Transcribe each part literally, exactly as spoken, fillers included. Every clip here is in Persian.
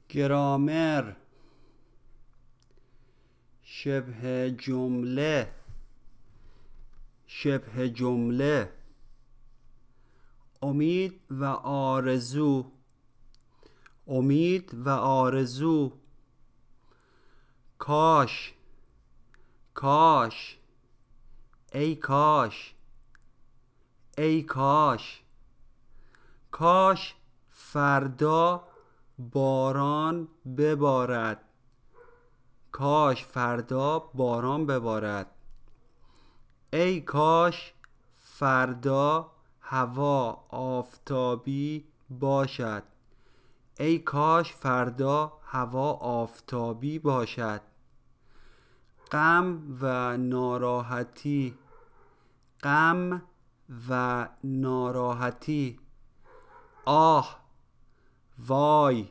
گرامر، شبه جمله، شبه جمله. امید و آرزو، امید و آرزو. کاش، کاش، ای کاش، ای کاش. کاش فردا باران ببارد، کاش فردا باران ببارد. ای کاش فردا هوا آفتابی باشد، ای کاش فردا هوا آفتابی باشد. غم و ناراحتی، غم و ناراحتی. آه، وای،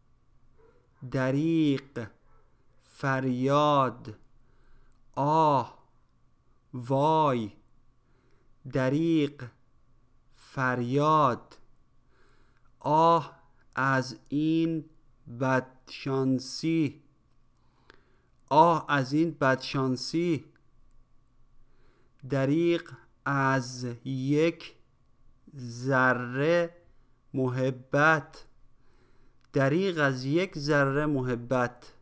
دریغ، فریاد. آه، وای، دریغ، فریاد. آه از این بدشانسی، آه از این بدشانسی. دریغ از یک ذره محبت، دریغ از یک ذره محبت.